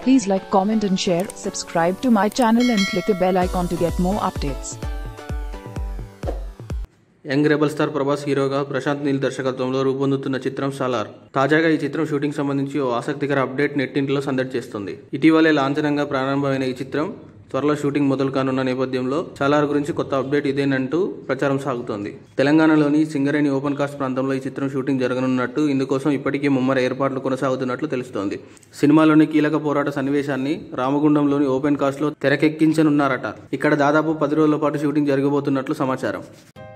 Please like, comment and share, subscribe to my channel and click the bell icon to get more updates. Young rebel star Prabhas హీరోగా ప్రశాంత్ నీల్ దర్శకత్వంలో రూపొందుతున్న చిత్రం సాలార్. తాజాగా ఈ చిత్రం షూటింగ్ సంబంధించి ఓ ఆసక్తికర అప్డేట్ నెట్టింట్లో సందడి చేస్తుంది. ఇటీవలే లాంఛనంగా ప్రారంభమైన ఈ చిత్రం త్వరలో షూటింగ్ మొదలు కానున్న నేపథ్యంలో సాలార్ గురించి కొత్త అప్డేట్ ఇదేనంటూ ప్రచారం సాగుతోంది. తెలంగాణలోని సింగరేణి ఓపెన్ కాస్ట్ ప్రాంతంలో ఈ చిత్రం షూటింగ్ జరగనున్నట్టు, ఇందుకోసం ఇప్పటికే ముమ్మర ఏర్పాట్లు కొనసాగుతున్నట్లు తెలుస్తోంది. సినిమాలోని కీలక పోరాట సన్నివేశాన్ని రామగుండంలోని ఓపెన్ కాస్ట్ లో తెరకెక్కించనున్నారట. ఇక్కడ దాదాపు 10 రోజుల పాటు షూటింగ్ జరగబోతున్నట్లు సమాచారం.